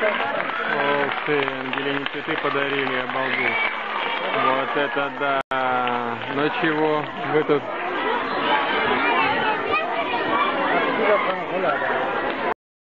Ух ты, Ангелине цветы подарили, обалдеть. Вот это да. Ну чего, вы тут...